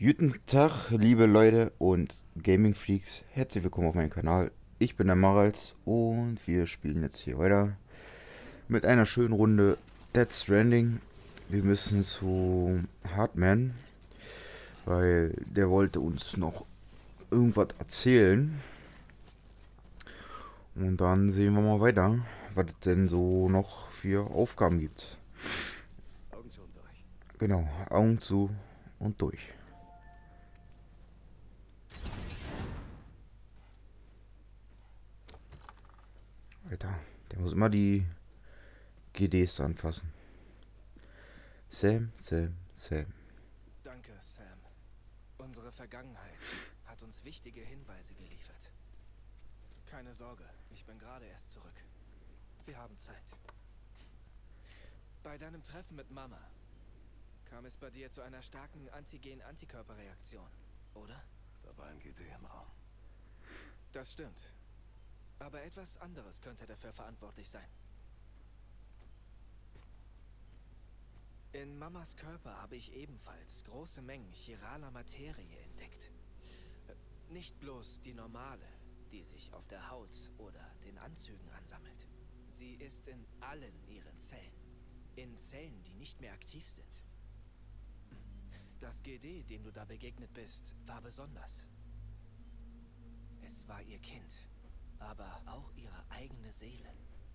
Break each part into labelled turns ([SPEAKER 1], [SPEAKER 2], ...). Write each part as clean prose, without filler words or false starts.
[SPEAKER 1] Guten Tag, liebe Leute und Gaming Freaks. Herzlich willkommen auf meinem Kanal. Ich bin der Marals und wir spielen jetzt hier weiter mit einer schönen Runde Dead Stranding. Wir müssen zu Hartman, weil der wollte uns noch irgendwas erzählen. Und dann sehen wir mal weiter, was es denn so noch für Aufgaben gibt.
[SPEAKER 2] Augen zu und durch.
[SPEAKER 1] Genau, Augen zu und durch. Alter, der muss immer die GDs anfassen. Sam.
[SPEAKER 2] Danke, Sam. Unsere Vergangenheit hat uns wichtige Hinweise geliefert. Keine Sorge, ich bin gerade erst zurück. Wir haben Zeit. Bei deinem Treffen mit Mama kam es bei dir zu einer starken Antigen-Antikörperreaktion, oder?
[SPEAKER 3] Da war ein GD im Raum.
[SPEAKER 2] Das stimmt. Aber etwas anderes könnte dafür verantwortlich sein. In Mamas Körper habe ich ebenfalls große Mengen chiraler Materie entdeckt. Nicht bloß die normale, die sich auf der Haut oder den Anzügen ansammelt. Sie ist in allen ihren Zellen. In Zellen, die nicht mehr aktiv sind. Das GD, dem du da begegnet bist, war besonders. Es war ihr Kind, aber auch ihre eigene Seele.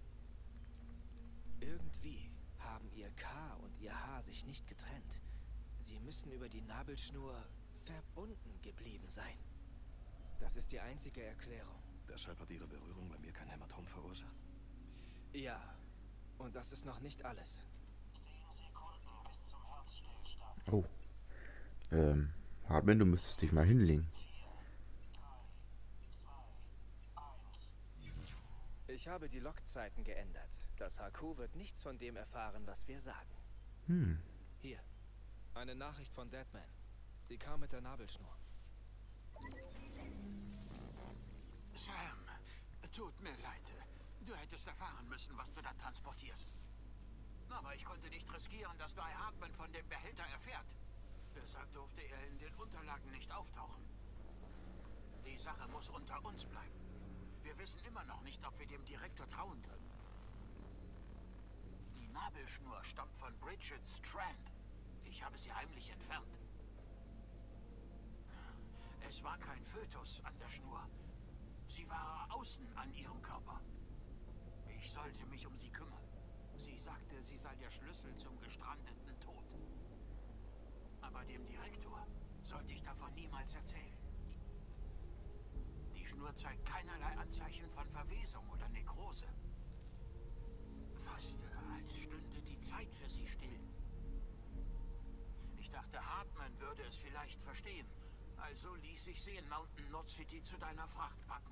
[SPEAKER 2] Irgendwie haben ihr K und ihr H sich nicht getrennt. Sie müssen über die Nabelschnur verbunden geblieben sein. Das ist die einzige Erklärung.
[SPEAKER 3] Deshalb hat ihre Berührung bei mir kein Hämatom verursacht?
[SPEAKER 2] Ja, und das ist noch nicht alles.
[SPEAKER 4] 10 Sekunden bis zum Herzstillstand.
[SPEAKER 1] Oh, Hartman, du müsstest dich mal hinlegen.
[SPEAKER 4] 4, 3, 2, 1.
[SPEAKER 2] Ich habe die Lockzeiten geändert. Das HQ wird nichts von dem erfahren, was wir sagen.
[SPEAKER 1] Hm,
[SPEAKER 2] Hier, eine Nachricht von Deadman. Sie kam mit der Nabelschnur.
[SPEAKER 5] Sam, tut mir leid. Du hättest erfahren müssen, was du da transportierst. Aber ich konnte nicht riskieren, dass Guy Hartman von dem Behälter erfährt. Deshalb durfte er in den Unterlagen nicht auftauchen. Die Sache muss unter uns bleiben. Wir wissen immer noch nicht, ob wir dem Direktor trauen können. Die Nabelschnur stammt von Bridget Strand. Ich habe sie heimlich entfernt. Es war kein Fötus an der Schnur. Sie war außen an ihrem Körper. Ich sollte mich um sie kümmern. Sie sagte, sie sei der Schlüssel zum gestrandeten Tod. Aber dem Direktor sollte ich davon niemals erzählen. Die Schnur zeigt keinerlei Anzeichen von Verwesung oder Nekrose. Fast als stünde die Zeit für sie still. Ich dachte, Hartman würde es vielleicht verstehen. Also ließ ich sie in Mountain Knot City zu deiner Fracht packen.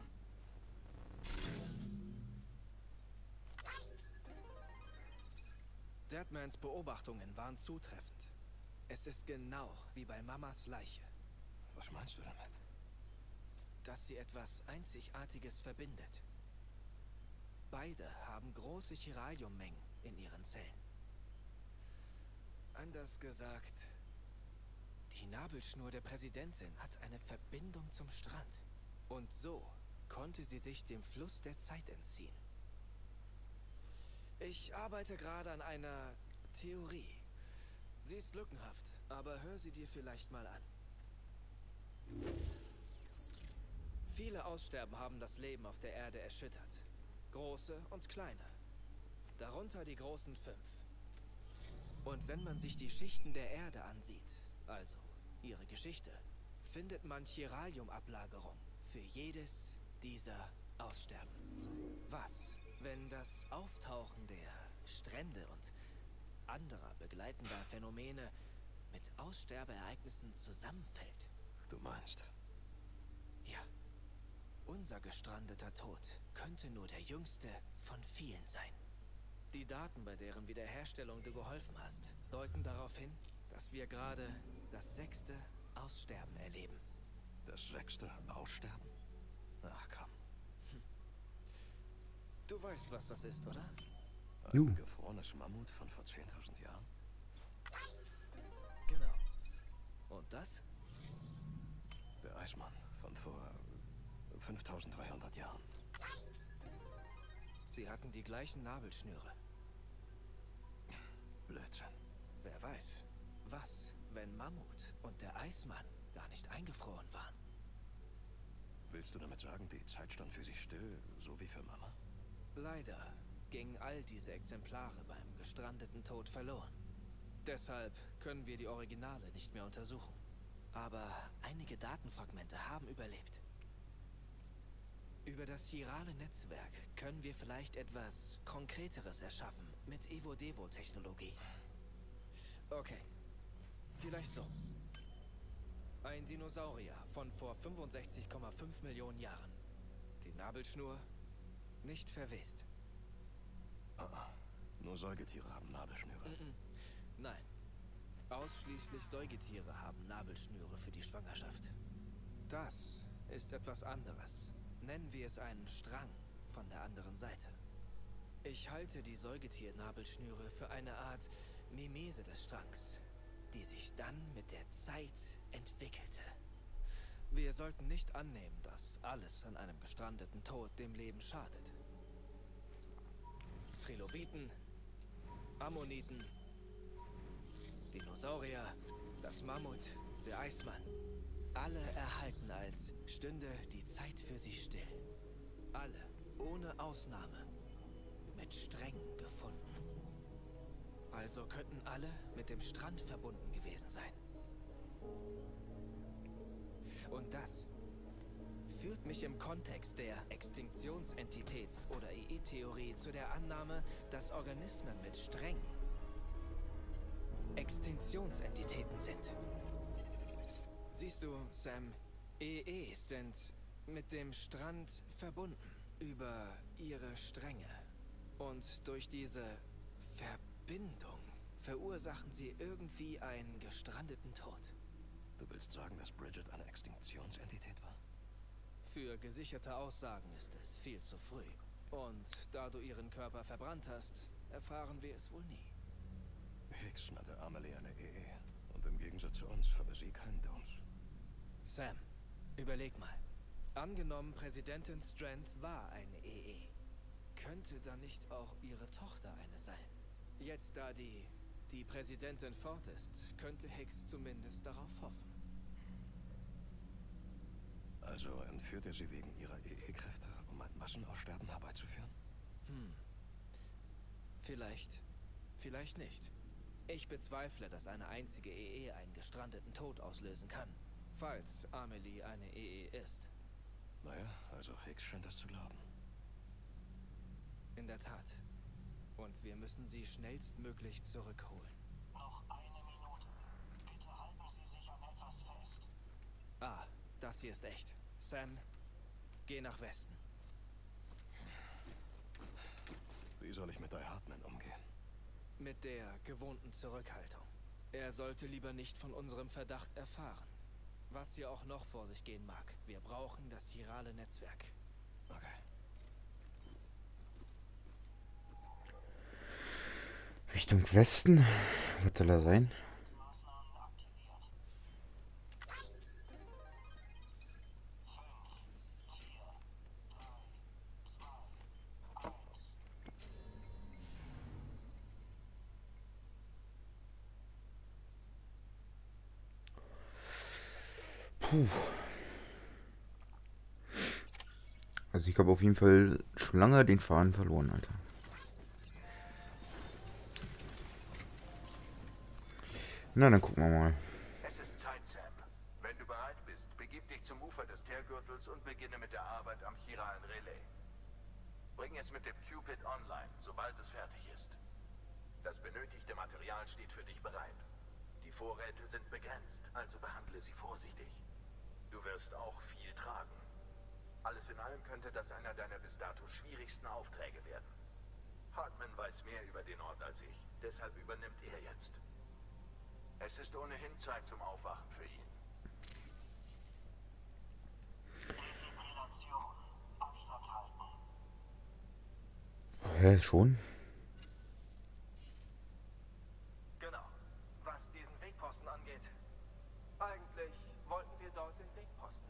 [SPEAKER 2] Deadmans Beobachtungen waren zutreffend. Es ist genau wie bei Mamas Leiche,
[SPEAKER 3] Was meinst du damit?
[SPEAKER 2] dass sie etwas Einzigartiges verbindet. Beide haben große Chiraliummengen in ihren Zellen. Anders gesagt, die Nabelschnur der Präsidentin hat eine Verbindung zum Strand. Und so konnte sie sich dem Fluss der Zeit entziehen. Ich arbeite gerade an einer Theorie. Sie ist lückenhaft, aber hör sie dir vielleicht mal an. Viele Aussterben haben das Leben auf der Erde erschüttert. Große und kleine. Darunter die großen 5. Und wenn man sich die Schichten der Erde ansieht, also ihre Geschichte, findet man Chiraliumablagerung für jedes dieser Aussterben. Was, wenn das Auftauchen der Strände und anderer begleitender Phänomene mit Aussterbeereignissen zusammenfällt?
[SPEAKER 3] Du meinst?
[SPEAKER 2] Ja, unser gestrandeter Tod könnte nur der jüngste von vielen sein. Die Daten, bei deren Wiederherstellung du geholfen hast, deuten darauf hin, dass wir gerade das 6. Aussterben erleben.
[SPEAKER 3] Das 6. Aussterben? Ach komm.
[SPEAKER 2] Du weißt, was das ist, oder?
[SPEAKER 1] Juh.
[SPEAKER 3] Ein gefrorenes Mammut von vor 10.000 Jahren?
[SPEAKER 2] Genau. Und das?
[SPEAKER 3] Der Eismann von vor 5300 Jahren.
[SPEAKER 2] Sie hatten die gleichen Nabelschnüre.
[SPEAKER 3] Blödsinn.
[SPEAKER 2] Wer weiß, was, wenn Mammut und der Eismann gar nicht eingefroren waren?
[SPEAKER 3] Willst du damit sagen, die Zeit stand für sich still, so wie für Mama?
[SPEAKER 2] Leider gingen all diese Exemplare beim gestrandeten Tod verloren. Deshalb können wir die Originale nicht mehr untersuchen. Aber einige Datenfragmente haben überlebt. Über das chirale Netzwerk können wir vielleicht etwas Konkreteres erschaffen mit Evo-Devo-Technologie. Okay, vielleicht so. Ein Dinosaurier von vor 65,5 Millionen Jahren. Die Nabelschnur nicht verwest.
[SPEAKER 3] Nur Säugetiere haben Nabelschnüre.
[SPEAKER 2] Nein. Ausschließlich Säugetiere haben Nabelschnüre für die Schwangerschaft. Das ist etwas anderes. Nennen wir es einen Strang von der anderen Seite. Ich halte die Säugetiernabelschnüre für eine Art Mimese des Strangs, die sich dann mit der Zeit entwickelte. Wir sollten nicht annehmen, dass alles an einem gestrandeten Tod dem Leben schadet. Trilobiten, Ammoniten, Dinosaurier, das Mammut, der Eismann. Alle erhalten, als stünde die Zeit für sie still. Alle, ohne Ausnahme, mit Strängen gefunden. Also könnten alle mit dem Strand verbunden gewesen sein. Und das führt mich im Kontext der Extinktionsentitäts- oder EE-Theorie zu der Annahme, dass Organismen mit Strängen Extinktionsentitäten sind. Siehst du, Sam, EEs sind mit dem Strand verbunden über ihre Stränge. Und durch diese Verbindung verursachen sie irgendwie einen gestrandeten Tod.
[SPEAKER 3] Du willst sagen, dass Bridget eine Extinktionsentität war?
[SPEAKER 2] Für gesicherte Aussagen ist es viel zu früh. Und da du ihren Körper verbrannt hast, erfahren wir es wohl nie.
[SPEAKER 3] Hicks nannte Amelie eine EE. Und im Gegensatz zu uns habe sie keinen Downs.
[SPEAKER 2] Sam, überleg mal. Angenommen, Präsidentin Strand war eine EE. Könnte dann nicht auch ihre Tochter eine sein? Jetzt, da die Präsidentin fort ist, könnte Hicks zumindest darauf hoffen.
[SPEAKER 3] Also entführt er sie wegen ihrer EE-Kräfte, um ein Massenaussterben herbeizuführen?
[SPEAKER 2] Vielleicht. Vielleicht nicht. Ich bezweifle, dass eine einzige EE einen gestrandeten Tod auslösen kann. Falls Amelie eine EE ist.
[SPEAKER 3] Naja, also Hicks scheint das zu glauben.
[SPEAKER 2] In der Tat. Und wir müssen sie schnellstmöglich zurückholen.
[SPEAKER 4] Noch eine Minute. Bitte halten Sie sich an etwas fest.
[SPEAKER 2] Ah, das hier ist echt. Sam, geh nach Westen.
[SPEAKER 3] Wie soll ich mit Die Hartman umgehen?
[SPEAKER 2] Mit der gewohnten Zurückhaltung. Er sollte lieber nicht von unserem Verdacht erfahren. Was hier auch noch vor sich gehen mag. Wir brauchen das chirale Netzwerk.
[SPEAKER 3] Okay.
[SPEAKER 1] Richtung Westen. Was soll er sein?
[SPEAKER 4] Maßnahmen aktiviert. 5, 4, 3, 2, 1.
[SPEAKER 1] Puh. Also ich habe auf jeden Fall schon lange den Faden verloren, Alter. Na, dann gucken wir mal.
[SPEAKER 6] Es ist Zeit, Sam. Wenn du bereit bist, begib dich zum Ufer des Teergürtels und beginne mit der Arbeit am chiralen Relais. Bring es mit dem Cupid online, sobald es fertig ist. Das benötigte Material steht für dich bereit. Die Vorräte sind begrenzt, also behandle sie vorsichtig. Du wirst auch viel tragen. Alles in allem könnte das einer deiner bis dato schwierigsten Aufträge werden. Hartman weiß mehr über den Ort als ich, deshalb übernimmt er jetzt. Es ist ohnehin Zeit zum Aufwachen für ihn.
[SPEAKER 4] Defibrillation. Abstand halten.
[SPEAKER 1] Hä, schon?
[SPEAKER 2] Genau. Was diesen Wegposten angeht. Eigentlich wollten wir dort den Wegposten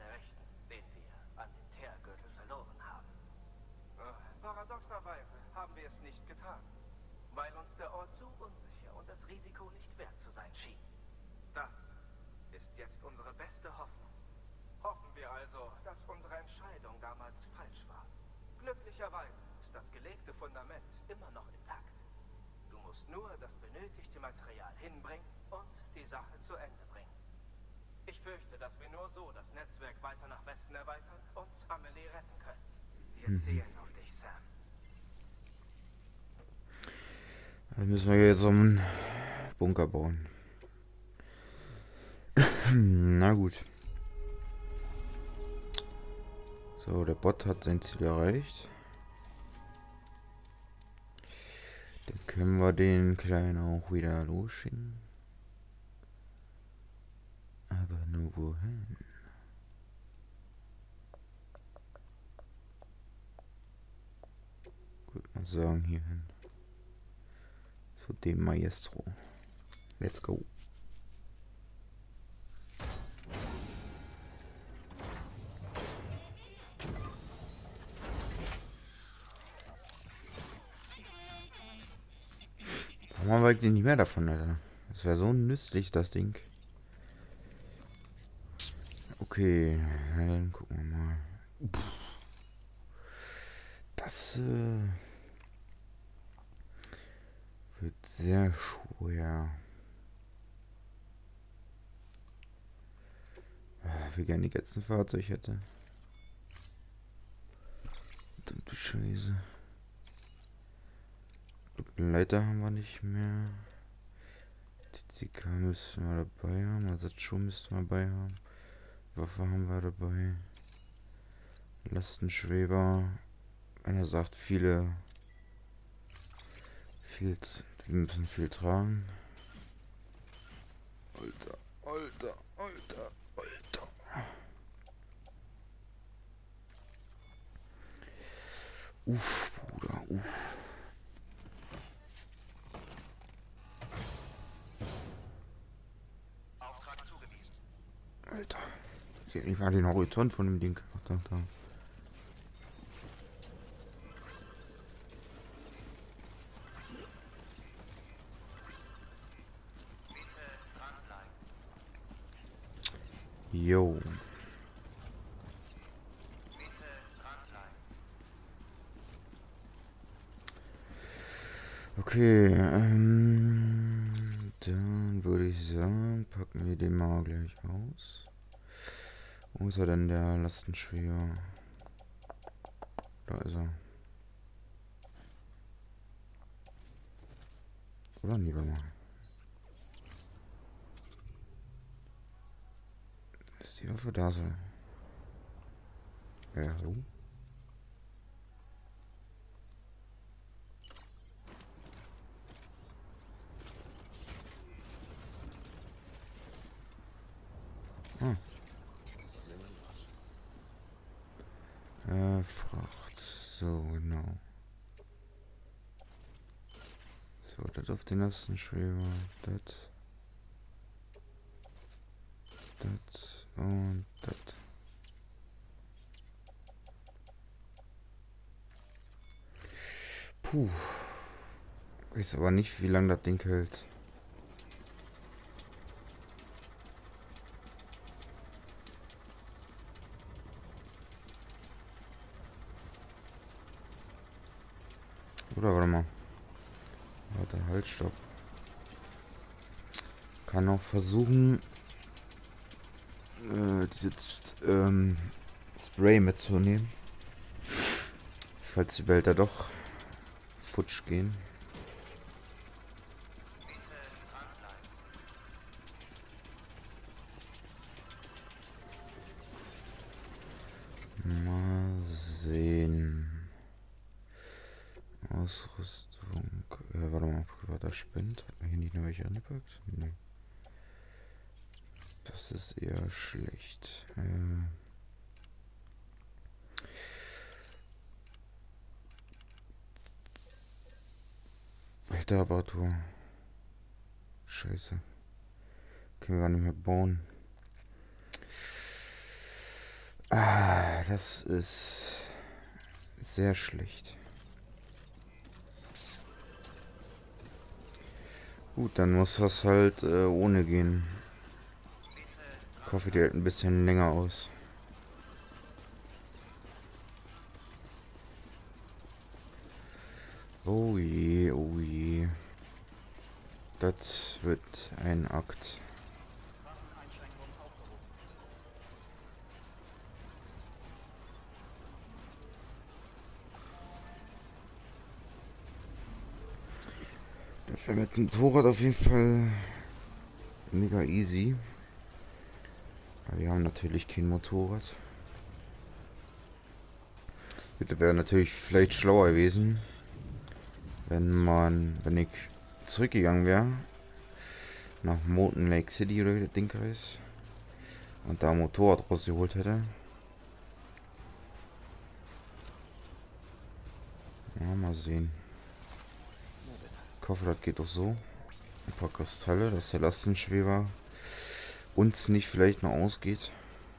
[SPEAKER 2] Paradoxerweise haben wir es nicht getan, weil uns der Ort zu unsicher und das Risiko nicht wert zu sein schien. Das ist jetzt unsere beste Hoffnung. Hoffen wir also, dass unsere Entscheidung damals falsch war. Glücklicherweise ist das gelegte Fundament immer noch intakt. Du musst nur das benötigte Material hinbringen und die Sache zu Ende bringen. Ich fürchte, dass wir nur so das Netzwerk weiter nach Westen erweitern und Amelie retten können. Wir zählen auf dich, Sam.
[SPEAKER 1] Dann müssen wir jetzt so einen Bunker bauen. Na gut. So, der Bot hat sein Ziel erreicht. Dann können wir den Kleinen auch wieder losschicken. Aber nur wohin? Würde man sagen, hierhin. Zu dem Maestro. Let's go. Warum haben wir eigentlich nicht mehr davon, Alter? Das wäre so nützlich, das Ding. Okay, dann gucken wir mal. Das wird sehr schwer. Wie gerne die jetzt ein Fahrzeug hätte. Verdammte Scheiße. Leiter haben wir nicht mehr. TCK müssen wir dabei haben. Ersatzschuh müssen wir dabei haben. Waffe haben wir dabei. Lastenschweber. Wenn er sagt, wir müssen viel tragen. Alter, Alter, Alter, Alter. Uff, Bruder, uff. Alter. Ich war den Horizont von dem Ding. Ach, da. Jo. Okay, dann würde ich sagen, packen wir den mal gleich aus. Wo ist er denn, der Lastenschweber? Da ist er. Oder lieber mal. Ist die Waffe da so? Ja, hallo? Fracht. So, genau. So, das auf den Lastenschweber. Das und das. Puh. Ich weiß aber nicht, wie lange das Ding hält. Oder warte mal. Warte, halt, stopp. Kann auch versuchen, dieses Spray mitzunehmen. Falls die Behälter doch futsch gehen. Mal sehen. Ausrüstung. Warte mal, privater Spend. Hat man hier nicht noch welche angepackt? Nee. Das ist eher schlecht. Reparatur. Scheiße. Können wir gar nicht mehr bauen. Ah, das ist sehr schlecht. Gut, dann muss das halt ohne gehen. Ich hoffe, die hält ein bisschen länger aus. Oh je, oh je. Das wird ein Akt. Das wäre mit dem Motorrad auf jeden Fall mega easy. Aber wir haben natürlich kein Motorrad. Das wäre natürlich vielleicht schlauer gewesen, wenn ich zurückgegangen wäre nach Mountain Lake City oder wie das Ding heißt und da ein Motorrad rausgeholt hätte. Ja, mal sehen. Ich hoffe, das geht doch so. Ein paar Kristalle, dass der Lastenschweber uns nicht vielleicht noch ausgeht.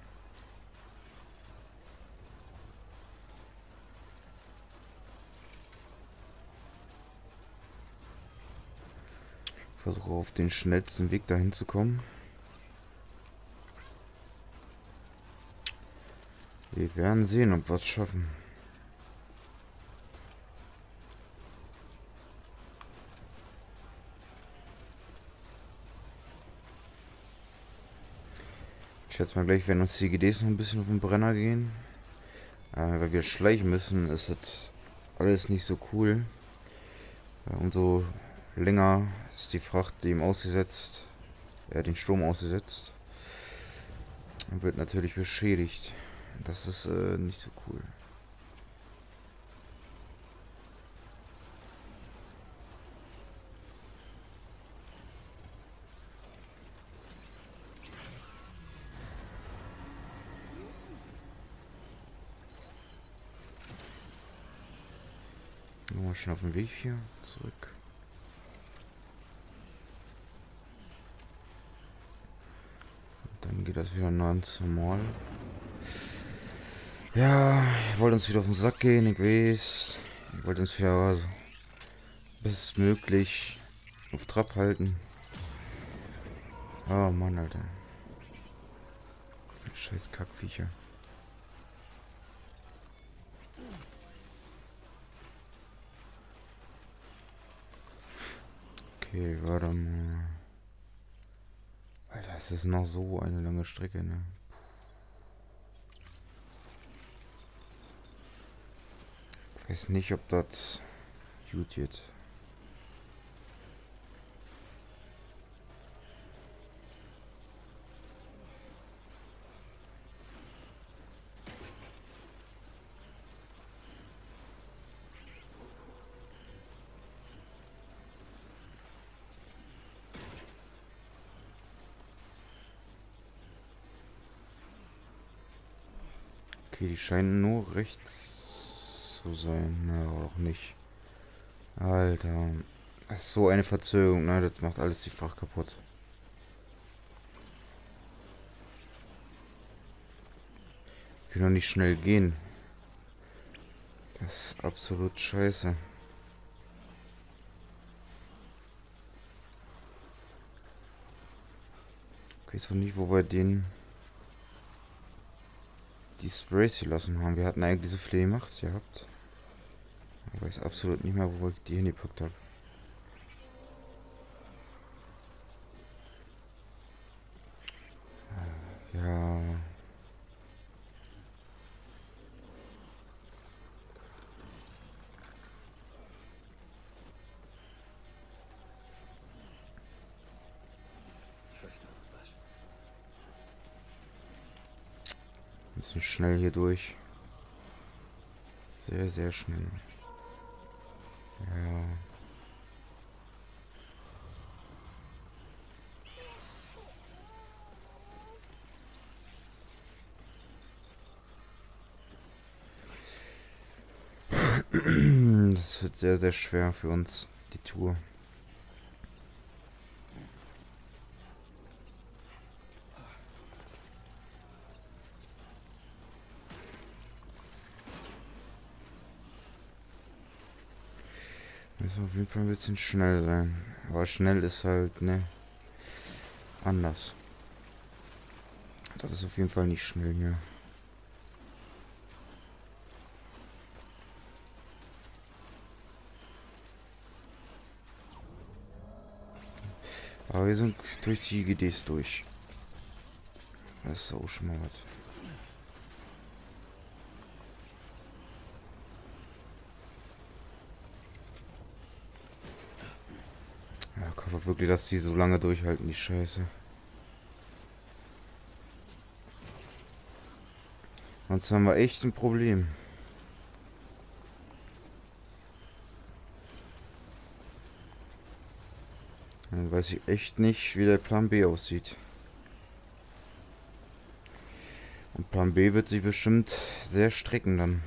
[SPEAKER 1] Ich versuche auf den schnellsten Weg dahin zu kommen. Wir werden sehen, ob wir es schaffen. Ich schätze mal gleich, wenn uns die GDs noch ein bisschen auf den Brenner gehen. Weil wir schleichen müssen, ist jetzt alles nicht so cool. Umso länger ist die Fracht dem ausgesetzt, den Sturm ausgesetzt. Und wird natürlich beschädigt. Das ist nicht so cool. Nochmal schon auf dem Weg hier zurück. Und dann geht das wieder nah zum Mall. Ja, ich wollte uns wieder auf den Sack gehen, ich weiß. Ich wollte uns wieder bis möglich auf Trab halten. Oh Mann, Alter. Scheiß Kackviecher. Okay, warte mal. Alter, es ist noch so eine lange Strecke, ne? Ich weiß nicht, ob das gut geht. Okay, die scheinen nur rechts zu sein. Na, auch nicht. Alter. Das ist so eine Verzögerung, ne? Das macht alles die Fracht kaputt. Wir können doch nicht schnell gehen. Das ist absolut scheiße. Ich weiß auch nicht, wo wir den die Sprays gelassen haben. Wir hatten eigentlich so viel gemacht gehabt. Ich weiß absolut nicht mehr, wo ich die hingepackt habe. Ja. Wir müssen schnell hier durch. Sehr, sehr schnell. Ja. Das wird sehr, sehr schwer für uns, die Tour. Wir müssen auf jeden Fall ein bisschen schnell sein. Aber schnell ist halt, ne, anders. Das ist auf jeden Fall nicht schnell hier. Aber wir sind durch die GDs durch. Das ist auch schon mal was. Ja, ich hoffe wirklich, dass die so lange durchhalten, die Scheiße. Sonst haben wir echt ein Problem. Dann weiß ich echt nicht, wie der Plan B aussieht. Und Plan B wird sich bestimmt sehr strecken dann.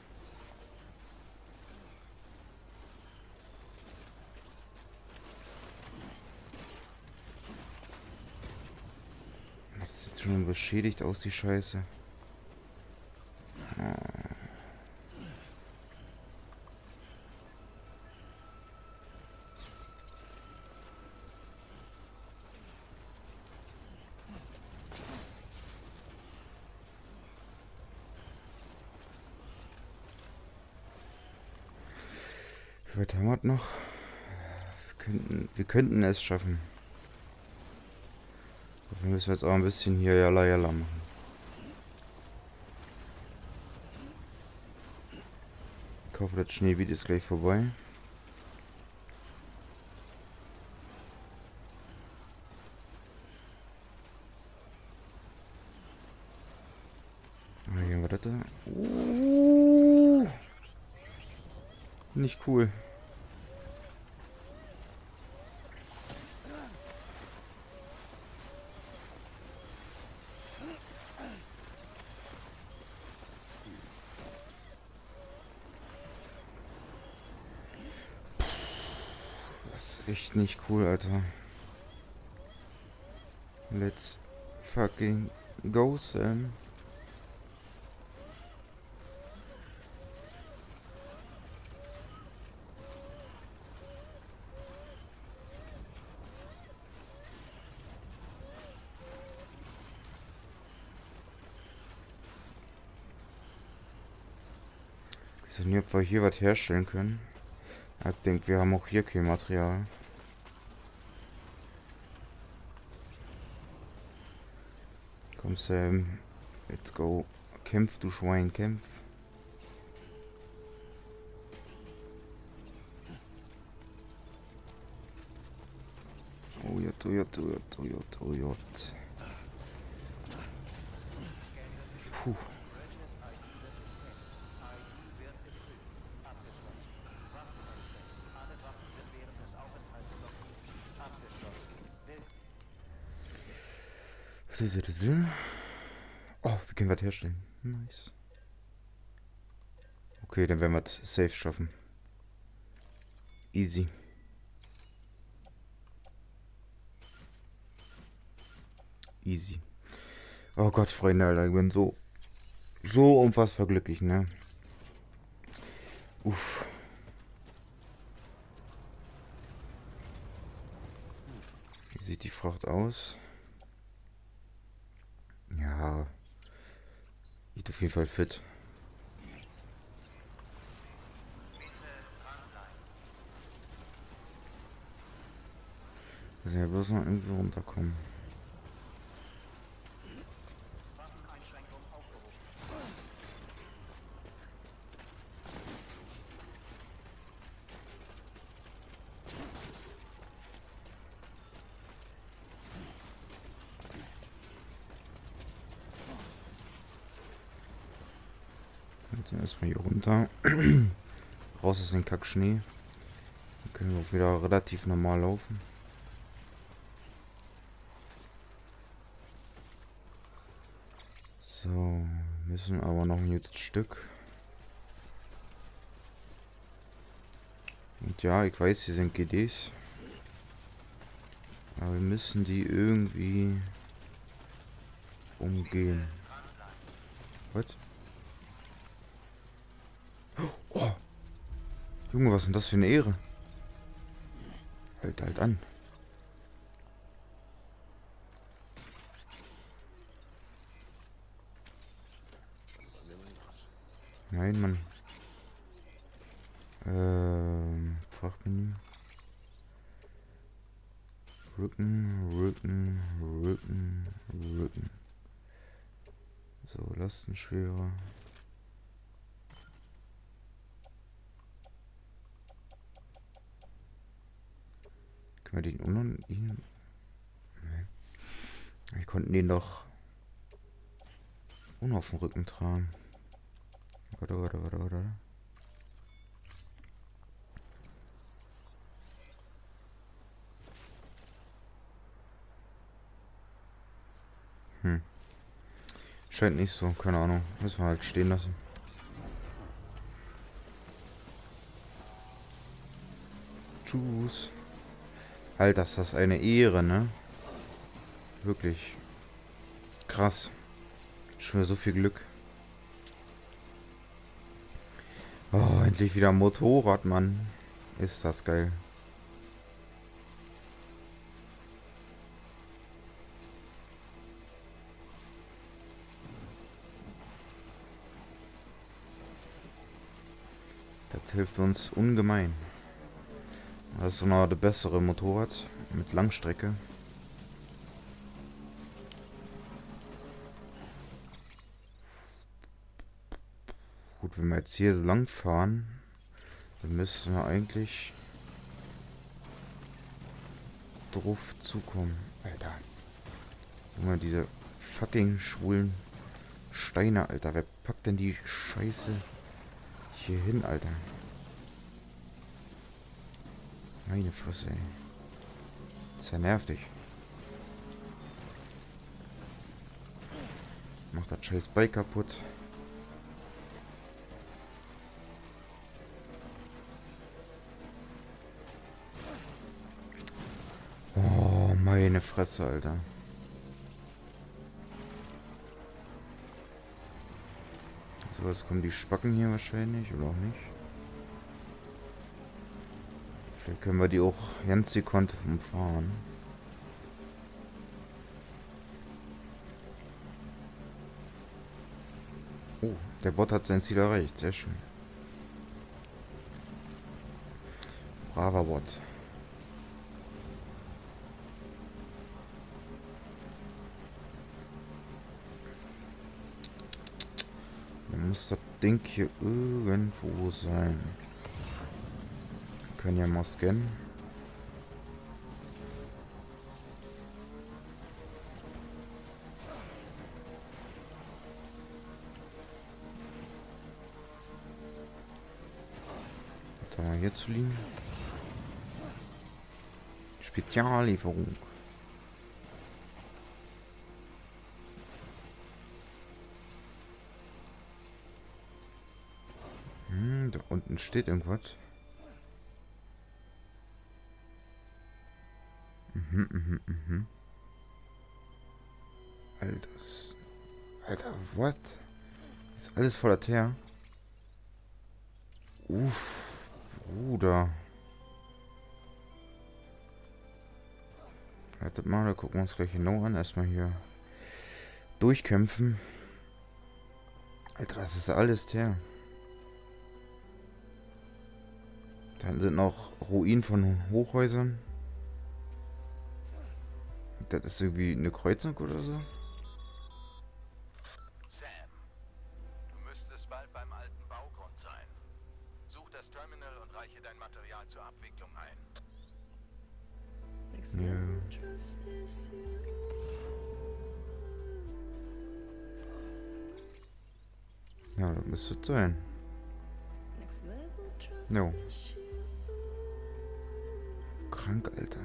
[SPEAKER 1] Das sieht schon beschädigt aus, die Scheiße. Wie weit haben wir noch? Wir könnten es schaffen. Dafür müssen wir jetzt auch ein bisschen hier Jalla Jalla machen. Ich hoffe, das Schneegebiet ist gleich vorbei. Hier gehen wir das da. Nicht cool. Das ist echt nicht cool, Alter. Let's fucking go, Sam. Ich weiß nicht, ob wir hier was herstellen können. Ich denke, wir haben auch hier kein Material. Komm, Sam. Let's go. Kämpf, du Schwein, kämpf. Oh ja, oh ja, oh ja, oh ja, oh ja. Puh. Oh, wir können was herstellen. Nice. Okay, dann werden wir es safe schaffen. Easy. Easy. Oh Gott, Freunde, Alter, ich bin so unfassbar glücklich, ne? Uff. Wie sieht die Fracht aus? Ja. Sieht auf jeden Fall fit. Also ja, bloß noch irgendwie runterkommen. Erstmal hier runter. Raus aus dem Kackschnee. Dann können wir auch wieder relativ normal laufen. So, müssen aber noch ein gutes Stück. Und ja, ich weiß, hier sind GDs. Aber wir müssen die irgendwie umgehen. Was? Oh! Junge, was ist denn das für eine Ehre? Halt an. Nein, Mann. Fachmenü. Rücken. So, Lastenschwerer. Können wir den unten... Nee. Wir konnten den doch auf dem Rücken tragen. Warte. Scheint nicht so, keine Ahnung. Müssen wir halt stehen lassen. Tschüss. Alter, ist das eine Ehre, ne? Wirklich. Krass. Schon wieder so viel Glück. Oh, endlich wieder ein Motorrad, Mann. Ist das geil. Das hilft uns ungemein. Das ist so noch der bessere Motorrad mit Langstrecke. Gut, wenn wir jetzt hier so lang fahren, dann müssen wir eigentlich drauf zukommen. Alter. Junge, diese fucking schwulen Steine, Alter. Wer packt denn die Scheiße hier hin, Alter? Meine Fresse, ey. Das ist ja nervig. Macht das scheiß Bike kaputt. Oh, meine Fresse, Alter. So, jetzt kommen die Spacken hier wahrscheinlich, oder auch nicht. Vielleicht können wir die auch ganz gekonnt umfahren. Oh, der Bot hat sein Ziel erreicht. Sehr schön. Braver Bot. Dann muss das Ding hier irgendwo sein. Wir können ja mal scannen. Was haben wir hier zu liegen? Speziallieferung. Da unten steht irgendwas. Alter, what? Ist alles voller Teer. Uff, Bruder. Wartet mal, da gucken wir uns gleich genau an. Erstmal hier durchkämpfen. Alter, das ist alles Teer. Dann sind noch Ruinen von Hochhäusern. Das ist irgendwie eine Kreuzung oder so.
[SPEAKER 6] Sam, du müsstest bald beim alten Baugrund sein. Such das Terminal und reiche dein Material zur Abwicklung ein.
[SPEAKER 1] Ja, das müsste es sein. No. Krank, Alter.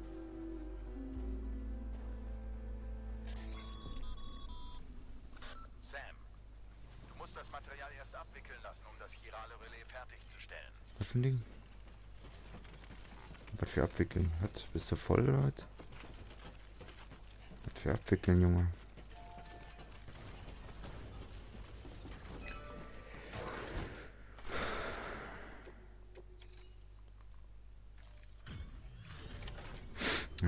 [SPEAKER 6] Sam, du musst das Material erst abwickeln lassen, um das chirale Relais fertigzustellen.
[SPEAKER 1] Was für ein Ding? Was für abwickeln? Was? Bist du voll oder was? Was für abwickeln, Junge?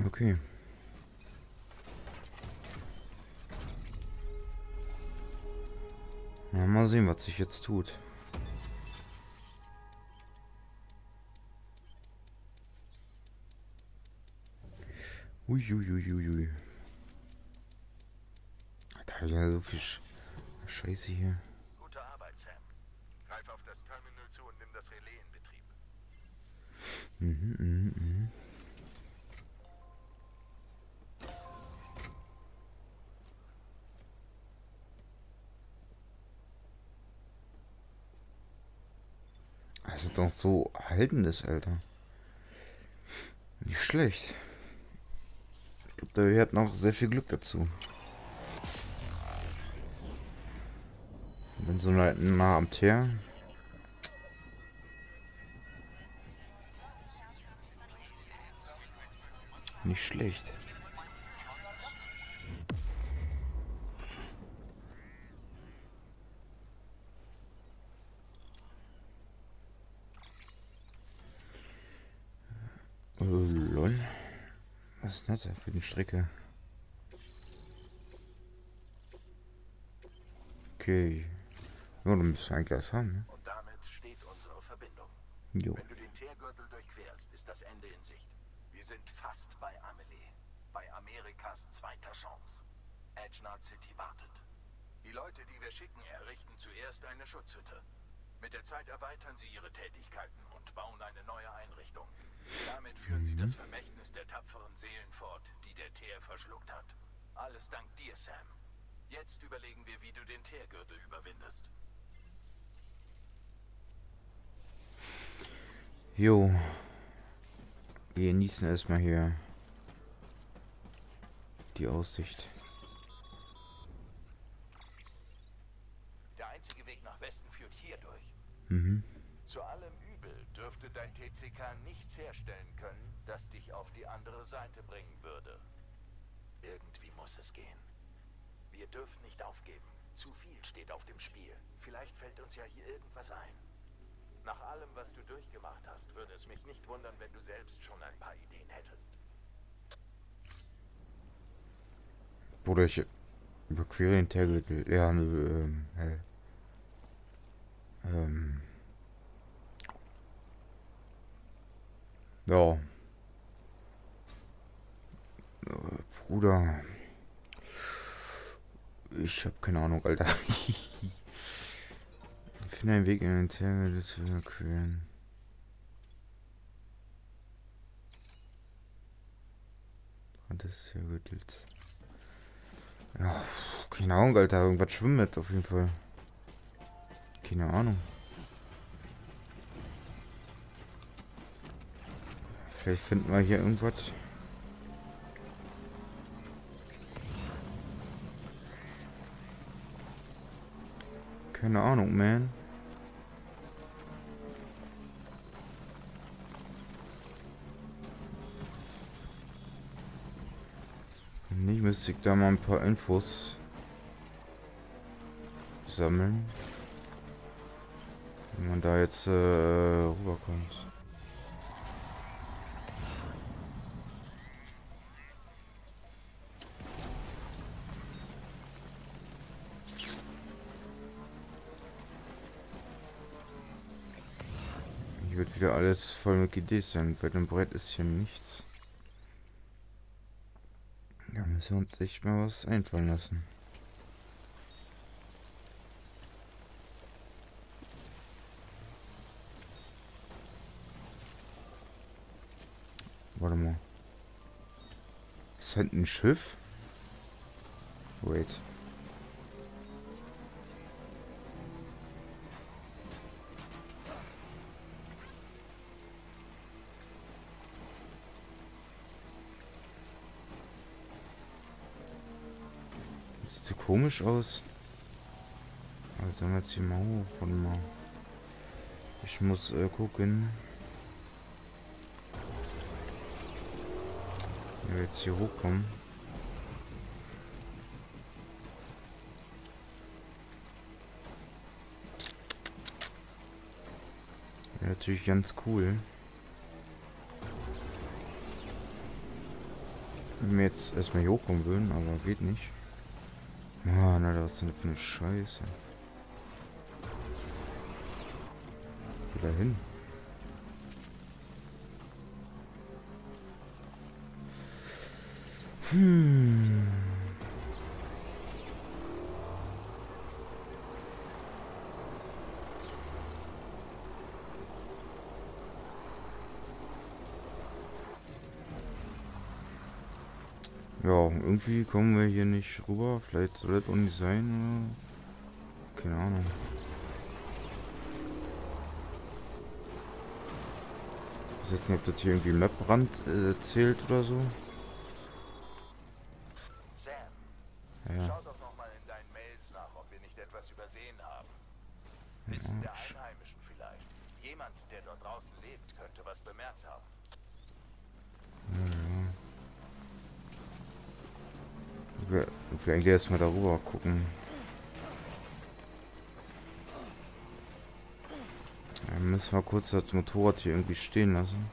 [SPEAKER 1] Okay. Na, mal sehen, was sich jetzt tut. Uiuiuiui. Da habe ich ja so viel Scheiße hier.
[SPEAKER 6] Gute Arbeit, Sam. Greif auf das Terminal zu und nimm das Relais in Betrieb.
[SPEAKER 1] Mhm. Das ist doch so haltendes, Alter. Nicht schlecht. Ich glaube, da gehört noch sehr viel Glück dazu. Wenn so nah am Teer. Nicht schlecht. Lol. Was ist das denn für eine Strecke? Okay. Ja, dann müssen wir ein Glas haben, ne?
[SPEAKER 6] Und damit steht unsere Verbindung.
[SPEAKER 1] Jo.
[SPEAKER 6] Wenn du den Teergürtel durchquerst, ist das Ende in Sicht. Wir sind fast bei Amelie. Bei Amerikas zweiter Chance. Edgenard City wartet. Die Leute, die wir schicken, errichten zuerst eine Schutzhütte. Mit der Zeit erweitern sie ihre Tätigkeiten und bauen eine neue Einrichtung. Damit führen sie das Vermächtnis der tapferen Seelen fort, die der Teer verschluckt hat. Alles dank dir, Sam. Jetzt überlegen wir, wie du den Teergürtel überwindest.
[SPEAKER 1] Jo. Wir genießen erstmal hier die Aussicht.
[SPEAKER 6] Der einzige Weg nach Westen führt hier durch.
[SPEAKER 1] Mhm.
[SPEAKER 6] Zu allem Übel dürfte dein TCK nichts herstellen können, das dich auf die andere Seite bringen würde. Irgendwie muss es gehen. Wir dürfen nicht aufgeben. Zu viel steht auf dem Spiel. Vielleicht fällt uns ja hier irgendwas ein. Nach allem, was du durchgemacht hast, würde es mich nicht wundern, wenn du selbst schon ein paar Ideen hättest.
[SPEAKER 1] Bruder, ich überquere den Teergürtel. Ja, ja. Bruder. Ich habe keine Ahnung, Alter. Finde einen Weg in den Teergürtel zu überqueren. Rand des Teergürtels. Ja, keine Ahnung, Alter. Irgendwas schwimmt auf jeden Fall. Keine Ahnung. Vielleicht finden wir hier irgendwas. Keine Ahnung, man. Nicht müsste ich da mal ein paar Infos sammeln, wenn man da jetzt rüberkommt. Hier wird wieder alles voll mit GDs sein. Bei dem Brett ist hier nichts. Da müssen wir uns echt mal was einfallen lassen. Warte mal. Ist hinten ein Schiff? Wait. Sieht so komisch aus. Also sollen wir jetzt hier mal hoch. Warte mal. Ich muss gucken. Wenn wir jetzt hier hochkommen. Wäre natürlich ganz cool. mir jetzt erstmal hier hochkommen würden, aber geht nicht. Mann, Alter, was ist denn für eine Scheiße? Wieder hin. Ja, irgendwie kommen wir hier nicht rüber. Vielleicht soll das auch nicht sein, oder? Keine Ahnung. Ich weiß jetzt nicht, ob das hier irgendwie Maprand zählt oder so.
[SPEAKER 6] Sam,
[SPEAKER 1] Ja.
[SPEAKER 6] schau doch noch mal in deinen Mails nach, ob wir nicht etwas übersehen haben. Wissen der Einheimischen vielleicht. Jemand, der dort draußen lebt, könnte was bemerkt haben.
[SPEAKER 1] Wir eigentlich erstmal darüber gucken. Dann müssen wir kurz das Motorrad hier irgendwie stehen lassen.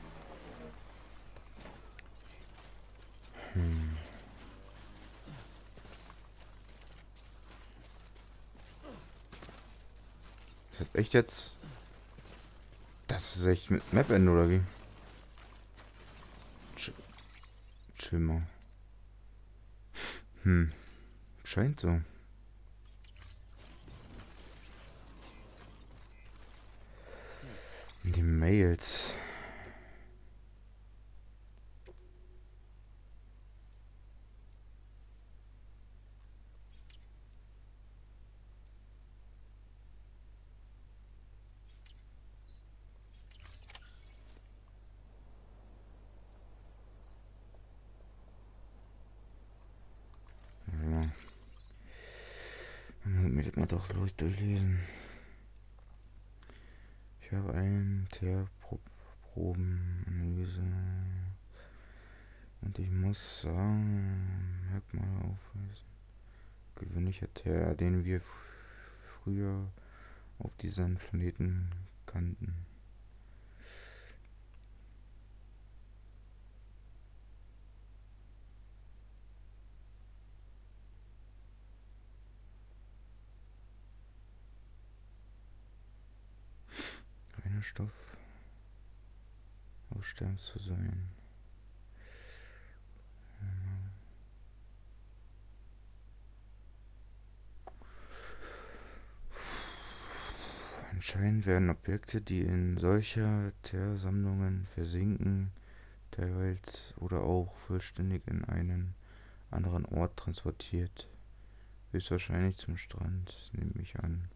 [SPEAKER 1] Ist das echt jetzt? Das ist echt mit Map-Ende oder wie? Chill mal. Scheint so. Die Mails. Ja. Dann muss ich mal doch durchlesen. Ich habe eine Teerprobenanalyse und ich muss sagen, Merkmale aufweisen. Gewöhnlicher Teer, den wir früher auf diesem Planeten kannten. Reiner Stoff. Aussterben zu sein. Anscheinend werden Objekte, die in solcher Teersammlungen versinken, teilweise oder auch vollständig in einen anderen Ort transportiert. Höchstwahrscheinlich zum Strand, nehme ich an.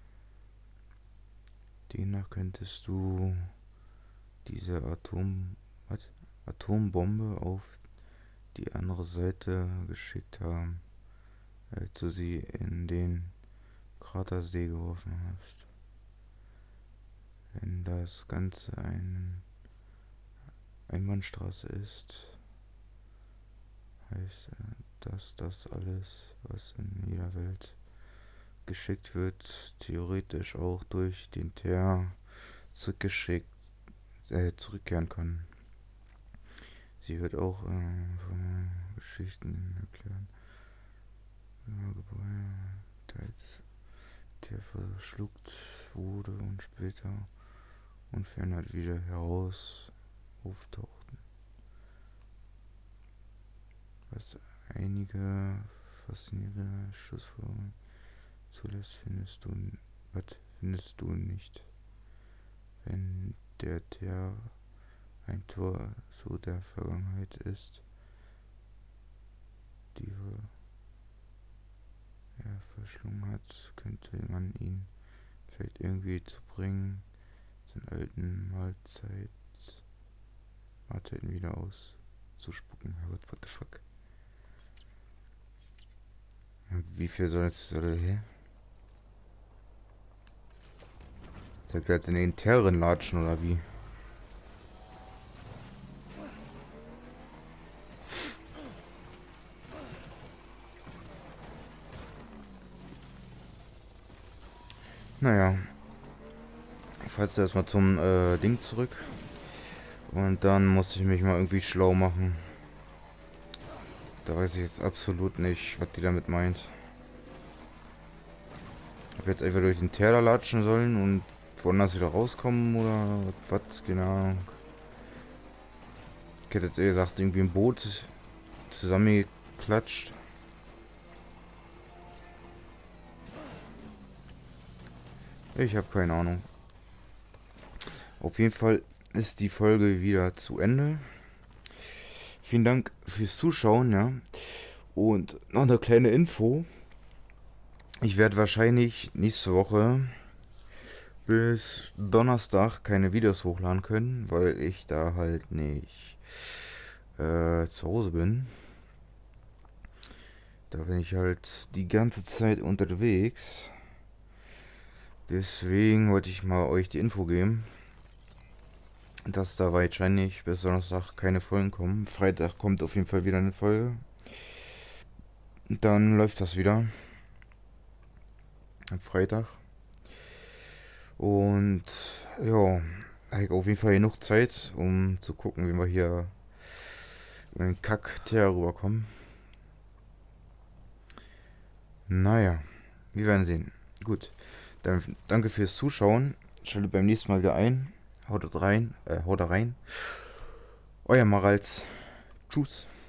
[SPEAKER 1] Demnach könntest du diese Atombombe auf die andere Seite geschickt haben, als du sie in den Kratersee geworfen hast. Wenn das Ganze eine Einbahnstraße ist, heißt dass das alles, was in jeder Welt geschickt wird, theoretisch auch durch den Teer zurückkehren kann. Sie wird auch von Geschichten erklären. Teils Teer verschluckt wurde und später unverändert wieder heraus auftauchten. Was einige faszinierende Schlussfolgerungen zulässt, findest du nicht. Wenn der Teer ein Tor zu der Vergangenheit ist, die er verschlungen hat, könnte man ihn vielleicht irgendwie zu bringen, seinen alten Mahlzeiten wieder auszuspucken. What the fuck? Wie viel soll das her? Soll wir jetzt in den Terren latschen oder wie? Naja. Ich fahre jetzt erstmal zum Ding zurück. Und dann muss ich mich mal irgendwie schlau machen. Da weiß ich jetzt absolut nicht, was die damit meint. Ob wir jetzt einfach durch den Teller latschen sollen und woanders wieder rauskommen oder was? Keine Ahnung. Ich hätte jetzt eher gesagt, irgendwie ein Boot zusammengeklatscht. Ich habe keine Ahnung. Auf jeden Fall ist die Folge wieder zu Ende. Vielen Dank fürs Zuschauen, ja. Und noch eine kleine Info. Ich werde wahrscheinlich nächste Woche bis Donnerstag keine Videos hochladen können, weil ich da halt nicht zu Hause bin. Da bin ich halt die ganze Zeit unterwegs. Deswegen wollte ich mal euch die Info geben, dass da wahrscheinlich bis Donnerstag keine Folgen kommen. Freitag kommt auf jeden Fall wieder eine Folge. Dann läuft das wieder. Am Freitag. Und ja, ich auf jeden Fall genug Zeit, um zu gucken, wie wir hier über den Kack-Teer rüberkommen. Naja, wir werden sehen. Gut, dann danke fürs Zuschauen. Schaltet beim nächsten Mal wieder ein. Haut rein. Euer Marals. Tschüss.